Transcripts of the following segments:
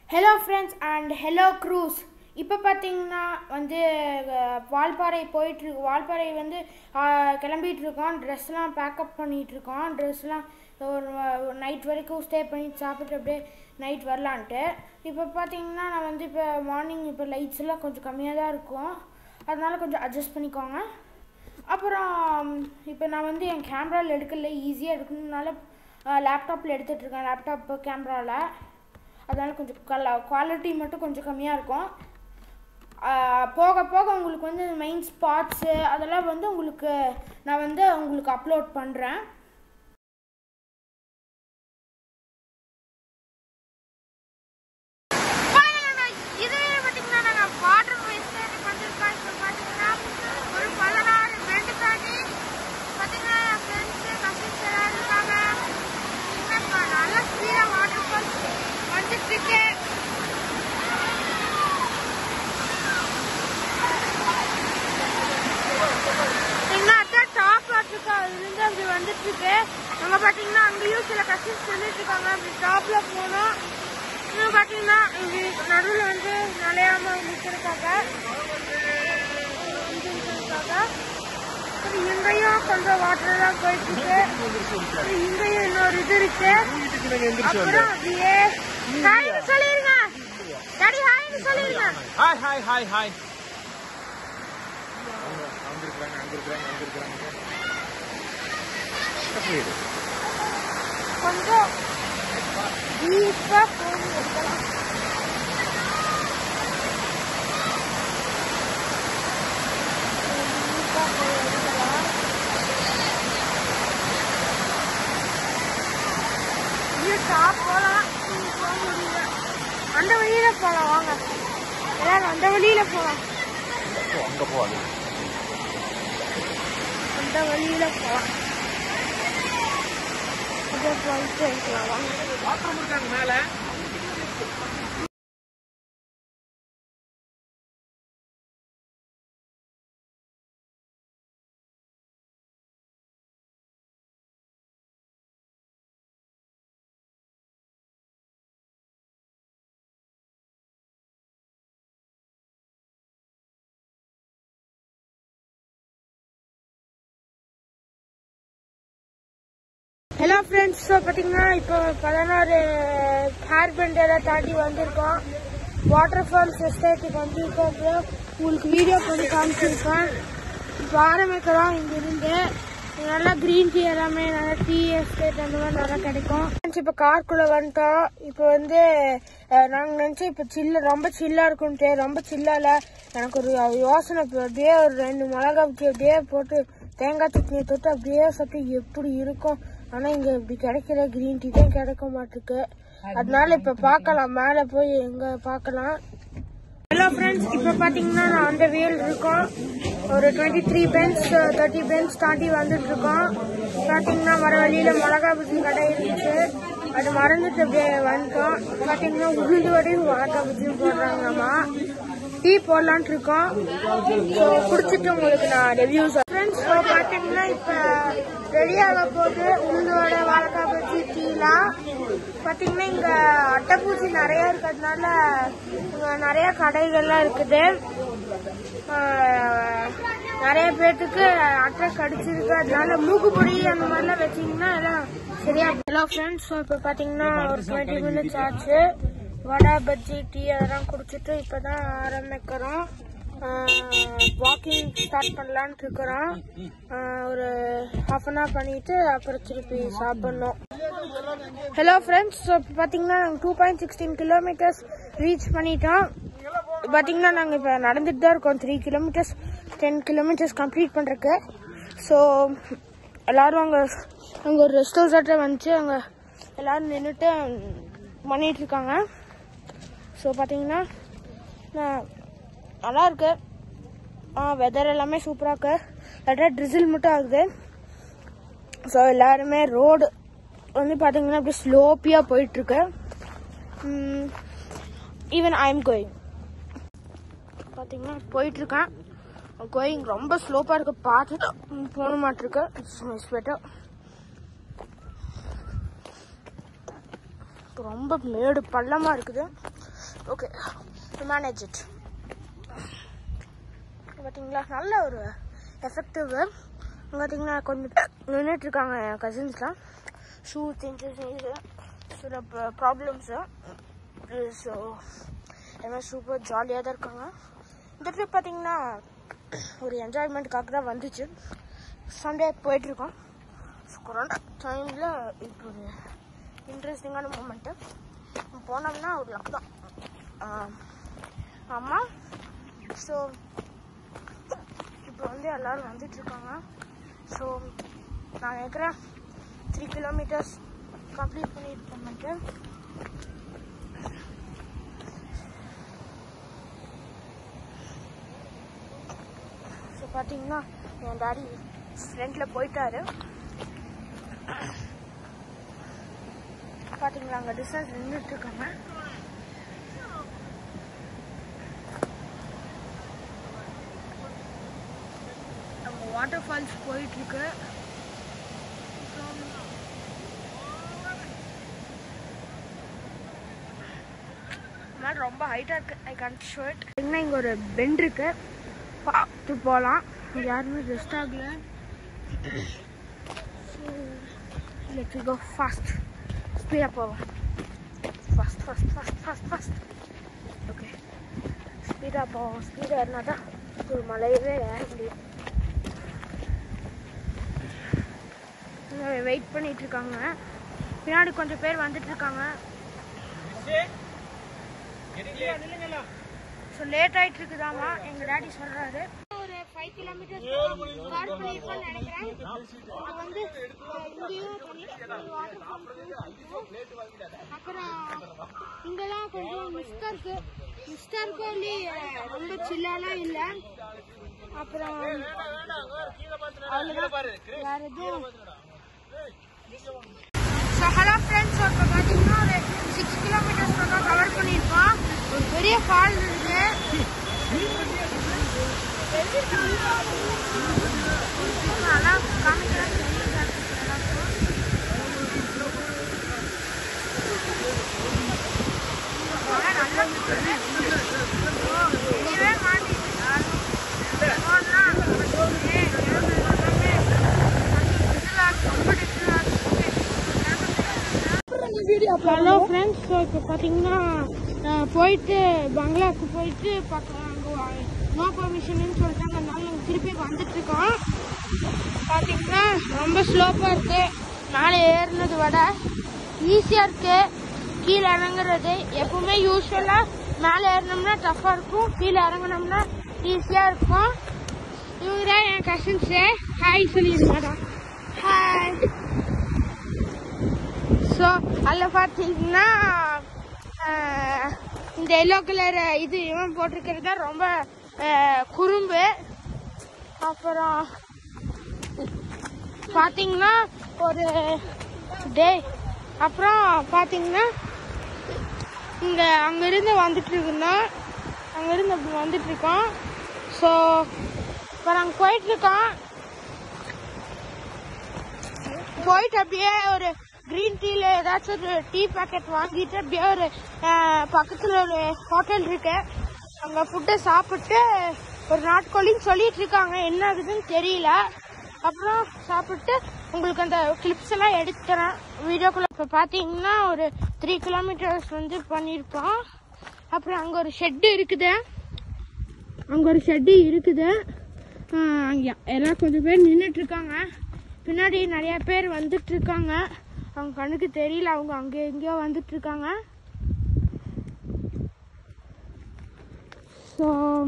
Hello friends and hello crews. இப்போ பார்த்தீங்கன்னா வந்து வால்பாறை போயிட்டுருக்கு. வால்பாறை வந்து கிளம்பிட்டு இருக்கோம். ட்ரெஸ்லாம் பேக்கப் பண்ணிகிட்டு இருக்கோம். ட்ரெஸ்லாம் ஒரு நைட் வரைக்கும் ஸ்டே பண்ணி சாப்பிட்டு அப்படியே நைட் வரலான்ட்டு. இப்போ பார்த்தீங்கன்னா நான் வந்து இப்போ மார்னிங் இப்போ லைட்ஸ் எல்லாம் கொஞ்சம் கம்மியாக தான் இருக்கும், அதனால கொஞ்சம் அட்ஜஸ்ட் பண்ணிக்கோங்க. அப்புறம் இப்போ நான் வந்து என் கேமராவில் எடுக்கல, ஈஸியாக எடுக்கணுனால லேப்டாப்பில் எடுத்துகிட்ருக்கேன். லேப்டாப் கேமராவில் அதனால் கொஞ்சம் குவாலிட்டி மட்டும் கொஞ்சம் கம்மியாக இருக்கும். போக போக உங்களுக்கு வந்து மெயின் ஸ்பாட்ஸு அதெல்லாம் வந்து உங்களுக்கு நான் வந்து உங்களுக்கு அப்லோட் பண்ணுறேன். அப்படி வந்துட்டு இருக்கு. அங்க பாத்தீங்கன்னா அங்கேயும் சில கஸ்டமர்ஸ் சொல்லிட்டு இருக்காங்க. அப்படி டாப்ல போனோம். இன்னும் பாத்தீங்கன்னா நடுவில் வந்து நிலையாம நிற்கிறதுக்காக இங்கேயும் கொஞ்சம் வாட்டர் தான் போயிட்டு இருக்கு. இங்கேயும் இன்னொரு இது இருக்கு. அப்புறம் அப்படியே ஹாய்னு சொல்லிருங்க. டாடி ஹாய்னு சொல்லிருங்க. Hi hi hi hi. கொஞ்சம் டீப்பா போய் எடுக்கலாம். டாப் போகலாம், போக முடியல. அந்த வழியில போகலாம், வாங்க எல்லாரும் அந்த வழியில போகலாம். அங்க போகாது, அந்த வழியில போகலாம். போயிட்டு இருக்கலாம், வாங்க. பாத்ரூம் இருக்காங்க மேல. ஹலோ ஃப்ரெண்ட்ஸ், ஸோ பார்த்தீங்கன்னா இப்போ 16 ஹேர் பெண்டரை தாண்டி வந்திருக்கோம். வாட்டர் ஃபால்ஸ் எஸ்டேட்டுக்கு வந்திருக்கோம். அப்புறம் உங்களுக்கு வீடியோ பண்ணி காமிச்சிருக்கேன். இப்போ ஆரம்பிக்கிறோம். இங்கிருந்து நல்லா க்ரீன் டீ எல்லாமே நல்லா டீ எஸ்டேட் அந்த மாதிரி நல்லா கிடைக்கும். இப்போ கார்க்குள்ளே வந்துட்டோம். இப்போ வந்து நாங்கள் நினச்சோம் இப்போ ரொம்ப சில்லாக இருக்குன்ட்டு. ரொம்ப சில்லால எனக்கு ஒரு யோசனை. இப்போ அப்படியே ஒரு 2 மிளகா அப்படியே போட்டு தேங்காய் சட்னியை தொட்டு அப்படியே சாப்பிட்டு எப்படி இருக்கும். ஆனா இங்க இப்படி கிடைக்கிற கிரீன் டீ தான் கிடைக்க மாட்டிருக்கு. அதனால இப்ப பாக்கலாம், மேல போய் எங்க பாக்கலாம். ஹலோ ஃப்ரெண்ட்ஸ், இப்ப பாத்தீங்கன்னா நான் அந்த வேல் இருக்கோம். ஒரு 23 பென்ஸ் 30 பென்ஸ் தாண்டி வந்துட்டு இருக்கோம். பாத்தீங்கன்னா வர வழியில மிளகா பஜ்ஜி கடை இருந்துச்சு, அது மறந்துட்டு அப்படியே வந்துட்டோம். பாத்தீங்கன்னா உளுந்து வடையும் மிளகா பஜ்ஜியும் போடுறாங்கம்மா. டீ போடலான்ட்டு இருக்கோம். ஸோ குடிச்சிட்டு உங்களுக்கு நான் ரிவ்யூஸ். ஃப்ரெண்ட்ஸ், ஸோ பார்த்தீங்கன்னா இப்போ ரெடியாக போகுது உளுந்து வடை வாழைக்காய் பஜ்ஜி டீலாம். பார்த்தீங்கன்னா இங்கே அட்டைப்பூச்சி நிறையா இருக்கிறதுனால இங்கே நிறையா கடைகள்லாம் இருக்குது. நிறைய பேர்த்துக்கு அட்டை கடிச்சிருக்கு, அதனால மூக்குப்பொடி அந்த மாதிரிலாம் வச்சிங்கன்னா எல்லாம் சரியா. ஹலோ ஃப்ரெண்ட்ஸ், ஸோ இப்போ பார்த்தீங்கன்னா ஒரு 20 மினிட்ஸ் ஆச்சு. வடை பஜ்ஜி டீ அதெல்லாம் குடிச்சிட்டு இப்பதான் ஆரம்பிக்கிறோம். வாக்கிங் ஸ்டார்ட் பண்ணலான்ட்டு இருக்கிறோம். ஒரு ½ அன் ஹவர் பண்ணிட்டு அப்புறம் திருப்பி சாப்பிடணும். ஹலோ ஃப்ரெண்ட்ஸ், ஸோ இப்போ பார்த்தீங்கன்னா நாங்கள் 2.16 கிலோமீட்டர்ஸ் ரீச் பண்ணிட்டோம். பார்த்தீங்கன்னா நாங்கள் இப்போ நடந்துட்டு தான் இருக்கோம். 3 கிலோமீட்டர்ஸ் 10 கிலோமீட்டர்ஸ் கம்ப்ளீட் பண்ணுறக்கு. ஸோ எல்லோரும் அங்கே ஒரு ரெஸ்ட் ஹவுஸ் வந்துச்சு, அங்கே எல்லோரும் நின்றுட்டு பண்ணிட்டு இருக்காங்க. ஸோ பார்த்தீங்கன்னா நல்லா இருக்கு. வெதர் எல்லாமே சூப்பராக இருக்கு. லைட்டாக ட்ரிசில் மட்டும் ஆகுது. ஸோ எல்லாருமே ரோடு வந்து பார்த்தீங்கன்னா அப்படியே ஸ்லோப்பியாக போயிட்டுருக்கு. ஈவன் ஐ எம் கோயிங் பார்த்தீங்கன்னா போயிட்டுருக்கேன். கோயிங் ரொம்ப ஸ்லோப்பாக இருக்கு, பார்த்துட்டு போன மாட்டிருக்கு. It's better. ரொம்ப மேடு பள்ளமா இருக்குது. Okay manage it. பார்த்தீங்களா நல்ல ஒரு எஃபெக்டிவ். பார்த்தீங்கன்னா கொஞ்சம் நின்றுட்டுருக்காங்க என் கசின்ஸ்லாம். ஷூ சேஞ்சஸ் சில ப்ராப்ளம்ஸு. ஸோ எல்லாமே சூப்பர் ஜாலியாக தான் இருக்காங்க. இந்த ட்ரிப் பார்த்தீங்கன்னா ஒரு என்ஜாய்மெண்ட்டுக்காக தான் வந்துச்சு. சண்டே போயிட்டுருக்கோம். ஸோ கொரோனா டைமில் இப்போ ஒரு இன்ட்ரெஸ்டிங்கான மூமெண்ட்டு. போனோம்னா ஒரு லக் தான். ஆமாம். ஸோ இப்போ வந்து எல்லோரும் வந்துட்டுருக்காங்க. ஸோ நான் நினைக்கிறேன் 3 கிலோமீட்டர்ஸ் கம்ப்ளீட் பண்ணிட்டு ஸோ பார்த்தீங்கன்னா என் டாடி ஃப்ரெண்டில் போயிட்டாரு. பார்த்தீங்களா அங்கே டிஸ்டன்ஸ் நின்றுட்டுருக்காங்க. அங்கே வாட்டர் ஃபால்ஸ் போயிட்டுருக்கு. ரொம்ப ஹைட்டாக இருக்குது. I can't show it. இங்கே ஒரு பெண்ட் இருக்கு, பார்த்து போகலாம். இங்கே யாருமே ரெஸ்ட் ஆகல. Let's go fast. ஸ்பீடாக போவோம். ஃபாஸ்ட். ஓகே ஸ்பீடாக போவோம். ஸ்பீடாக ஏறினா தான் ஒரு மலையவே ஏற முடியும். வெயிட் பண்ணிட்டு இருக்காங்க. பின்னாடி கொஞ்சம் பேர் வந்துட்டு இருக்காங்க. ஸோ லேட் ஆகிட்டு இருக்குதாமா எங்கள் டாடி சொல்கிறாரு. ஒரு 5 கிலோமீட்டர்ஸ் கவர் பண்ணியிருக்கோம்னு நினைக்கிறேன். இப்போ வந்து இங்கேயும் அப்புறம் இங்கெல்லாம் கொஞ்சம் மிஸ்டர் கோலி ரொம்ப சில்லாலாம் இல்லை. அப்புறம் வேறு எதுவும். ஸோ ஹலோ ஃப்ரெண்ட்ஸ், இப்போ பார்த்தீங்கன்னா ஒரு 6 கிலோமீட்டர்ஸ் பக்கம் கவர் பண்ணியிருக்கோம். ஒரு பெரிய ஃபால் இருக்கு. நல்லா காமிக்கிறேன். இதுவே மாட்டிட்டு ஹலோ ஃப்ரெண்ட்ஸ், இப்போ பார்த்தீங்கன்னா போயிட்டு பங்களாவுக்கு போயிட்டு அங்கே நோ பர்மிஷன்னு சொல்லிட்டாங்க. அதனால நாங்கள் திருப்பி வந்துட்டுருக்கோம். பார்த்தீங்கன்னா ரொம்ப ஸ்லோப்பாக இருக்குது. மேலே ஏறினது விட ஈஸியாக இருக்குது கீழே இறங்குறது. எப்பவுமே யூஸ்வலாக மேலே ஏறினோம்னா டஃப்பாக இருக்கும், கீழே இறங்கினோம்னா ஈஸியாக இருக்கும். இவங்க தான் என் கசின்ஸு. ஹாய் சொல்லிடுங்கடா. ஹாய். ஸோ அதில் பார்த்தீங்கன்னா இந்த எல்லோ கலர் இது இவன் போட்டிருக்கிறது தான் ரொம்ப குறும்பு. அப்புறம் பார்த்தீங்கன்னா ஒரு டே அப்புறம் பார்த்தீங்கன்னா இங்கே அங்கேருந்து வந்துட்டுருக்கோம். ஸோ இப்போ நாங்கள் போயிட்டு அப்படியே ஒரு கிரீன் டீல ஏதாச்சும் ஒரு டீ பேக்கெட் வாங்கிட்டு அப்படியே ஒரு பக்கத்தில் ஒரு ஹோட்டல் இருக்கு, அங்கே ஃபுட்டை சாப்பிட்டு ஒரு நாட்கோழின்னு சொல்லிட்டு இருக்காங்க. என்ன ஆகுதுன்னு தெரியல. அப்புறம் சாப்பிட்டு உங்களுக்கு அந்த கிளிப்ஸ் எல்லாம் எடுத்துறேன் வீடியோக்குள்ள. இப்போ பார்த்தீங்கன்னா ஒரு 3 கிலோமீட்டர்ஸ் வந்து பண்ணியிருப்போம். அப்புறம் அங்கே ஒரு ஷெட்டு இருக்குது. அங்கே எல்லாம் கொஞ்சம் பேர் நின்றுட்டு இருக்காங்க. பின்னாடி நிறைய பேர் வந்துட்டு இருக்காங்க. அவங்க கண்ணுக்கு தெரியல, அவங்க அங்கே எங்கேயோ வந்துட்டு இருக்காங்க. ஸோ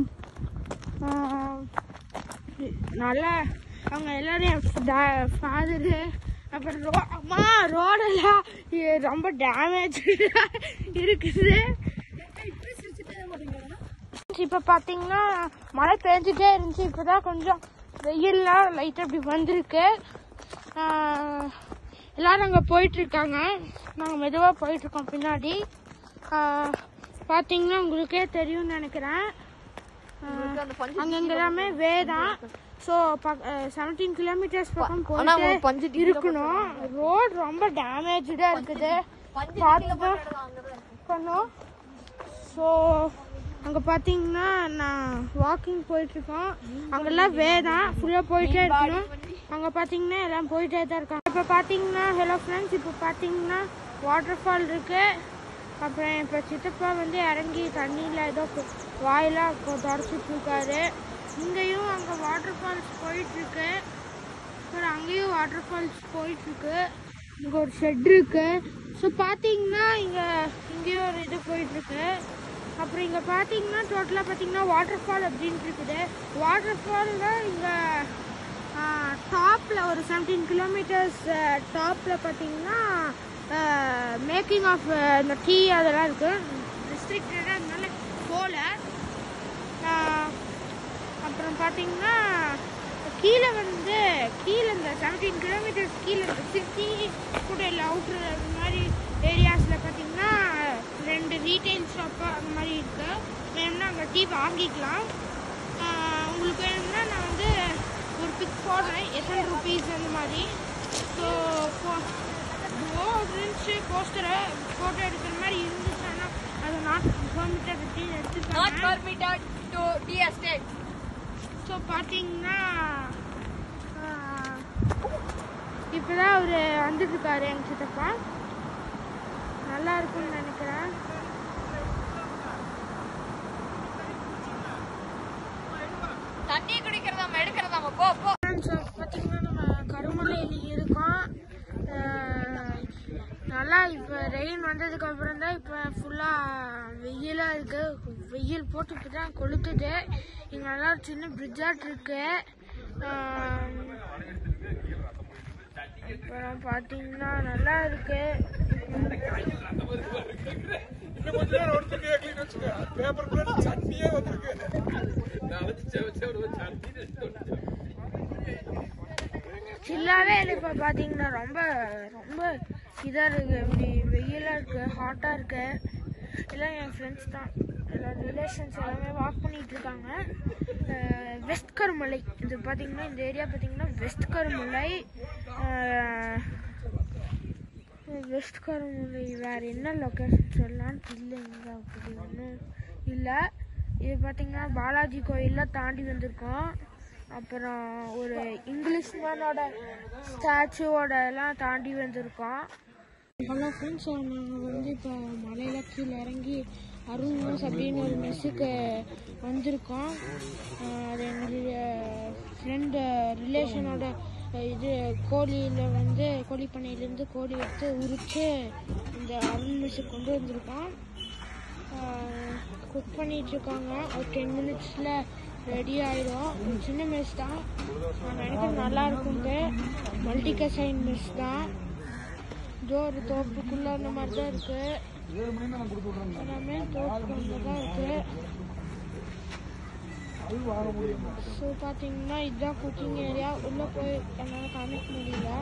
நல்லா அவங்க எல்லாரும் ஃபாதரு. அப்புறம் ரோடெல்லாம் ரொம்ப டேமேஜ் இருக்குது. இப்போ பார்த்தீங்கன்னா மழை பெஞ்சிட்டே இருந்துச்சு. இப்போதான் கொஞ்சம் வெயில்லாம் லைட்டாக இப்படி வந்திருக்கு. எல்லாரும் அங்கே போயிட்டுருக்காங்க. நாங்கள் மெதுவாக போயிட்டுருக்கோம் பின்னாடி. பார்த்தீங்கன்னா உங்களுக்கே தெரியும்னு நினைக்கிறேன். அங்கே எல்லாமே வே தான். ஸோ 17 கிலோமீட்டர்ஸ் பக்கம் போயிட்டு இருக்கணும். ரோடு ரொம்ப டேமேஜாக இருக்குது. பார்த்து பண்ணும். ஸோ அங்கே பார்த்தீங்கன்னா நான் வாக்கிங் போயிட்டுருக்கோம். அங்கெல்லாம் தான் ஃபுல்லாக போயிட்டே இருக்கணும். அங்கே பார்த்தீங்கன்னா எல்லாம் போயிட்டே தான் இருக்காங்க. இப்போ பார்த்தீங்கன்னா ஹலோ ஃப்ரெண்ட்ஸ், இப்போ பார்த்தீங்கன்னா வாட்டர் ஃபால் இருக்குது. அப்புறம் இப்போ சித்தப்பா வந்து இறங்கி தண்ணியில் ஏதோ வாயெல்லாம் தொடச்சிட்ருக்காரு. இங்கேயும் அங்கே வாட்டர் ஃபால்ஸ் போயிட்டுருக்கு. அப்புறம் அங்கேயும் வாட்டர் ஃபால்ஸ் போயிட்டுருக்கு. இங்கே ஒரு ஷெட் இருக்குது. ஸோ பார்த்தீங்கன்னா இங்கேயும் ஒரு இது போயிட்டுருக்கு. அப்புறம் இங்கே பார்த்தீங்கன்னா டோட்டலாக பார்த்தீங்கன்னா வாட்டர் ஃபால் அப்படின்ட்டு இருக்குது. வாட்டர் ஃபாலில் இங்கே டாப்பில் ஒரு 17 கிலோமீட்டர்ஸ் டாப்பில் பார்த்தீங்கன்னா மேக்கிங் ஆஃப் இந்த டீ அதெல்லாம் இருக்குது. ரெஸ்ட்ரிக்டடாக அதனால போகல. அப்புறம் பார்த்தீங்கன்னா கீழே இந்த 17 கிலோமீட்டர்ஸ் கீழே இந்த சிட்டி கூட இல்லை அவுட்ரு அந்த மாதிரி ஏரியாஸில் பார்த்தீங்கன்னா 2 ரீட்டைல் ஷாப்பு அந்த மாதிரி இருக்குது. வேணும்னா அங்கே டீ வாங்கிக்கலாம். உங்களுக்கு வேணும்னா நான் வந்து ஒரு பிக் போடுறேன், 800 ருபீஸ் அந்த மாதிரி. ஸோ இருந்துச்சு போஸ்டரை ஃபோட்டோ எடுக்கிற மாதிரி இருந்துச்சுன்னா அது நாட் பெர்மிட்டட் அப்படின்னு எடுத்துக்காங்க. ஸோ பார்த்தீங்கன்னா இப்போ தான் அவர் வந்துட்டுருக்காரு எங்கள் சித்தப்பா. நல்லா இருக்கும்னு நினைக்கிறேன். தண்ணி குடிக்கிறதாம எடுக்கிறதாம போ போ. பார்த்தீங்கன்னா நம்ம கருமலையில் இருக்கோம். நல்லா இப்போ ரெயின் வந்ததுக்கு அப்புறம் தான் இப்போ ஃபுல்லாக வெயிலாக இருக்குது. வெயில் போட்டு இப்போ தான் கொளுத்துது. இங்கே நல்லா ஒரு சின்ன பிரிட்ஜாட் இருக்கு. அப்புறம் பார்த்தீங்கன்னா நல்லா இருக்கு. சில்லாவே இல்லை. இப்போ பார்த்தீங்கன்னா ரொம்ப ரொம்ப இதாக இருக்குது. இப்படி வெயிலாக இருக்குது, ஹாட்டாக இருக்கு. எல்லாம் என் ஃப்ரெண்ட்ஸ் தான், எல்லாம் ரிலேஷன்ஸ் எல்லாமே வாக் பண்ணிட்டு இருக்காங்க. வெஸ்ட் கருமலை இது பார்த்தீங்கன்னா, இந்த ஏரியா பார்த்தீங்கன்னா வெஸ்ட் கருமலை. வெஸ்ட் கருமலை வேறு என்ன லொக்கேஷன் சொல்லலான்னு இல்லைங்க, அப்படி ஒன்றும் இல்லை. இது பார்த்தீங்கன்னா பாலாஜி கோயிலில் தாண்டி வந்திருக்கோம். அப்புறம் ஒரு இங்கிலீஷ் மேனோட ஸ்டாச்சுவோட எல்லாம் தாண்டி வந்திருக்கோம். ஹலோ ஃப்ரெண்ட்ஸ், நாங்கள் வந்து இப்போ மலையில் கீழே இறங்கி அருண் மெஸ் அப்படின்னு ஒரு மெஸ்ஸுக்கு வந்திருக்கோம். அது எங்களுடைய ஃப்ரெண்டு ரிலேஷனோட இது கோழியில் வந்து கோழி பண்ணையிலேருந்து கோழி எடுத்து உரித்து இந்த அருண் மெஸ்ஸுக்கு கொண்டு வந்திருக்கோம். குக் பண்ணிகிட்ருக்காங்க. ஒரு 10 மினிட்ஸில் ரெடி ஆகிடும். சின்ன மெஸ் தான், நான் நினைக்கிறேன் நல்லா இருக்குங்க. மல்டி கசைன் மெஸ் தான். இதோ ஒரு தோப்புக்குள்ளே அந்த மாதிரி தான் இருக்குது. எல்லாமே தோப்புக்குள்ள தான் இருக்குது. ஸோ பார்த்தீங்கன்னா இதுதான் குக்கிங் ஏரியா. உள்ளே போய் என்னால் காமிக்க முடியல.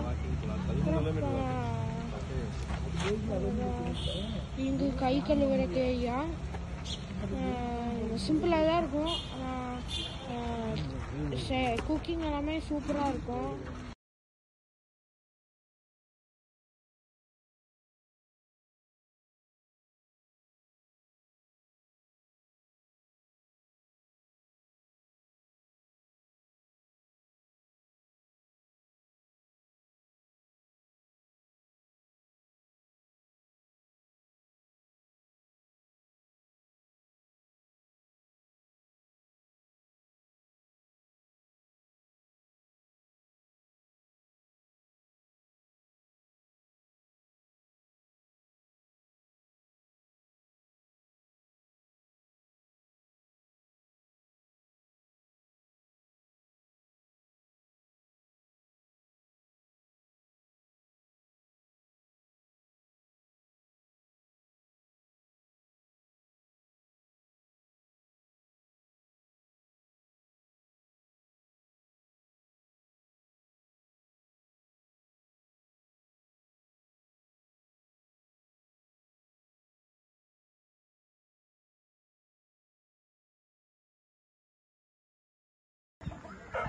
இங்கு கை கழுவுறக்கு ஏரியா. சிம்பிளாக தான் இருக்கும், ஆனால் குக்கிங் எல்லாமே சூப்பராக இருக்கும்.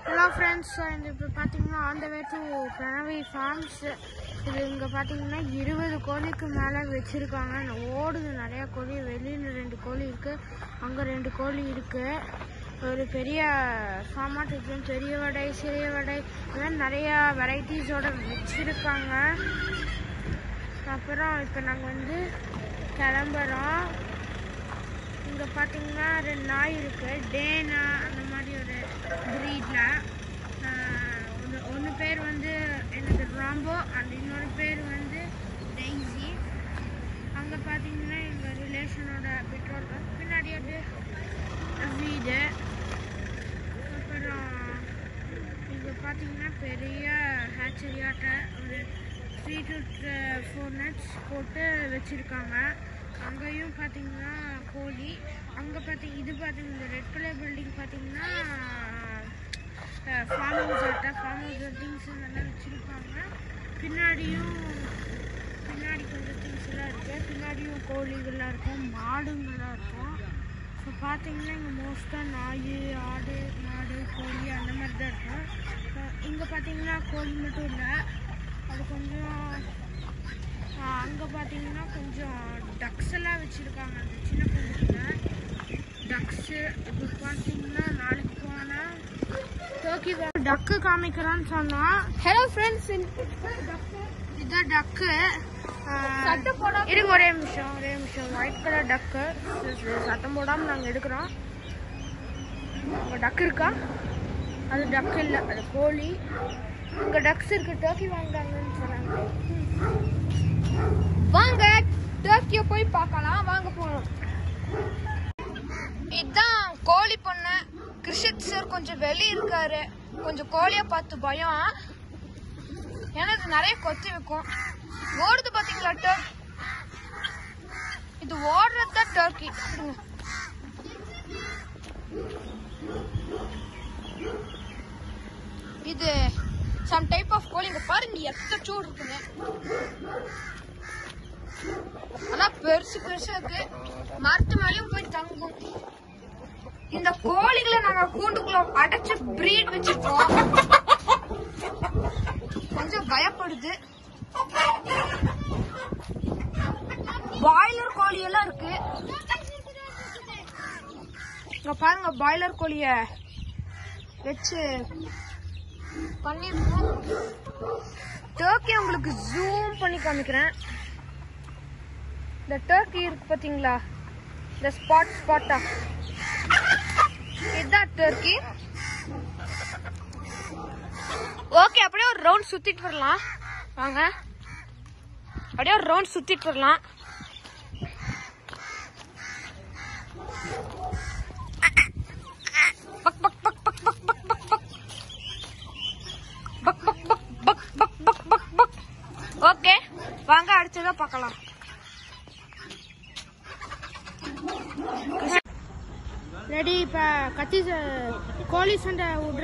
ஹலோ ஃப்ரெண்ட்ஸ், இப்போ பார்த்தீங்கன்னா on the way to Pranavi farms. இது இங்கே பார்த்தீங்கன்னா 20 கோழிக்கு மேலே வச்சுருக்காங்க. ஓடுது நிறையா கோழி. வெளியில் 2 கோழி இருக்குது, அங்கே 2 கோழி இருக்குது. ஒரு பெரிய ஃபார்மாட் இருக்குது. பெரிய வடை, சிறிய வடை, இந்த மாதிரி நிறையா வெரைட்டிஸோட வச்சுருக்காங்க. அப்புறம் இப்போ நாங்கள் வந்து கிளம்புறோம். இங்கே பார்த்தீங்கன்னா 2 நாய் இருக்குது. டேனா அந்த மாதிரி ஒரு ப்ரீடில். ஒன்று பேர் வந்து எனக்கு ராம்போ, அண்ட் இன்னொரு பேர் வந்து டெய்ஸி. அங்கே பார்த்தீங்கன்னா எங்கள் ரிலேஷனோட பெட்ரோல் பங்க், பின்னாடி ஒரு வீடு. அப்புறம் இங்கே பார்த்தீங்கன்னா பெரிய ஹேச்சரியாட்ட ஒரு 3 to 4 நட்ஸ் போட்டு வச்சுருக்காங்க. அங்கேயும் பார்த்தீங்கன்னா கோழி. அங்கே இது பார்த்தீங்கன்னா இந்த ரெட் கலர் பில்டிங் பார்த்தீங்கன்னா ஃபார்ம் ஹவுஸ் திங்ஸ் நல்லா வச்சுருப்பாங்க. பின்னாடி கொஞ்சம் திங்ஸ் எல்லாம் இருக்குது. பின்னாடியும் கோழிகள்லாம் இருக்கும், மாடுங்கள்லாம் இருக்கும். ஸோ பார்த்தீங்கன்னா இங்கே மோஸ்ட்டாக நாய், ஆடு, மாடு, கோழி அந்த மாதிரி தான் இருக்கும். இங்கே பார்த்தீங்கன்னா கோழி மட்டும் இல்லை, அது கொஞ்சம் அங்கே பார்த்தீங்கன்னா கொஞ்சம் டக்ஸ் எல்லாம் வச்சுருக்காங்க. அந்த சின்ன குஞ்சுல டக்ஸு. இப்போ பார்த்தீங்கன்னா நாளைக்கு போனால் டர்க்கி டக்கு காமிக்கிறான்னு சொன்னால். ஹலோ ஃப்ரெண்ட்ஸ், இதுதான் டக்கு. இருங்க ஒரே நிமிஷம். ஒயிட் கலர் டக்கு. சத்தம் போடாமல் நாங்கள் எடுக்கிறோம். அங்கே டக்கு இருக்கா? அது டக்கு இல்லை, அது கோழி. இங்கே டக்ஸ் இருக்கு. டர்க்கி வாங்கிட்டாங்கன்னு சொன்னாங்க. வாங்க டர்க்கியை போய் பார்க்கலாம். வாங்க போகணும். இதுதான் கோழி பொண்ணு. கிருஷித் சார் கொஞ்சம் வெளியே இருக்காரு. கொஞ்சம் கோழியை பார்த்து பயம். ஏன்னா இது நிறைய கொத்தி வைக்கும். ஓடுது பார்த்தீங்களா டர்க்கி? இது ஓடுறது தான் டர்க்கி. இது சம் டைப் ஆஃப் கோழி. இங்க பாருங்க எத்தனை சூடு இருக்குங்க. ஆனா பெருசு இருக்கு. மரத்து மேலயும் போய் தங்கும். இந்த கோழிகளை நாங்க கூண்டுக்குள்ள அடைச்சு பிரீட் வச்சிருக்கோம். கொஞ்சம் பயப்படுது. பாய்லர் கோழி எல்லாம் இருக்கு. இங்க பாருங்க, பாய்லர் கோழிய வச்சு பண்ணிருக்கோம். டர்க்கி உங்களுக்கு ஜூம் பண்ணி காமிக்கிறேன். இந்த டர்க்கி இருக்கு பாத்தீங்களா, இந்த ஸ்பாட்டா, இதுதான் டர்க்கி. ஓகே, அப்படியே ஒரு ரவுண்ட் சுத்திட்டு வரலாம். வாங்க, அப்படியே ஒரு ரவுண்ட் சுத்திட்டு வரலாம். ஓகே, வாங்க அடுத்ததா பார்க்கலாம். ரெடி. இப்போ கோழி சண்டை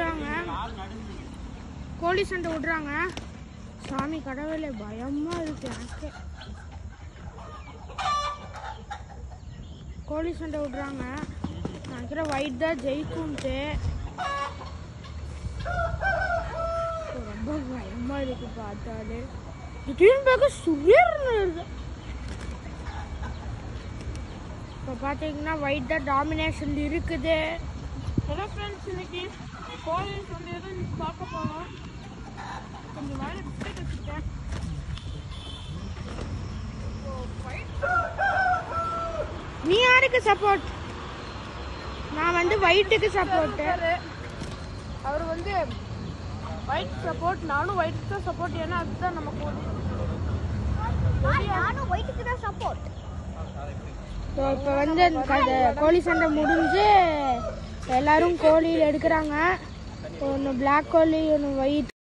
விடுறாங்க. சாமி கடவுளே, பயமா இருக்கு எனக்கு. கோழி சண்டை விடுறாங்க. நினைக்கிறேன் ஒயிட் தான் ஜெயிக்கும்ட்டு. ரொம்ப பயமா இருக்கு பார்த்தாலே. திடீர்னு பார்க்க சுயர்னு இருக்கு. இப்போ பார்த்தீங்கன்னா ஒயிட் தான் டாமினேஷன் இருக்குது. ஹலோ ஃப்ரெண்ட்ஸ், இன்னைக்கு கோழி சண்டை பார்க்க போனோம். கொஞ்சம் வேலை பிஸ்கெட் வச்சுட்டேன். நீ யாருக்கு சப்போர்ட்? நான் வந்து ஒயிட்டுக்கு சப்போர்ட். அவர் வந்து ஒயிட் சப்போர்ட், நானும் ஒயிட் தான் சப்போர்ட். ஏன்னா அதுதான் நம்ம கோழி. நானும் ஒயிட்டுக்கு தான் சப்போர்ட். இப்போ வந்து கோழி சண்டை முடிஞ்சு எல்லாரும் கோழியில் எடுக்கிறாங்க. ஒன்று பிளாக் கோழி, ஒன்று ஒயிட்.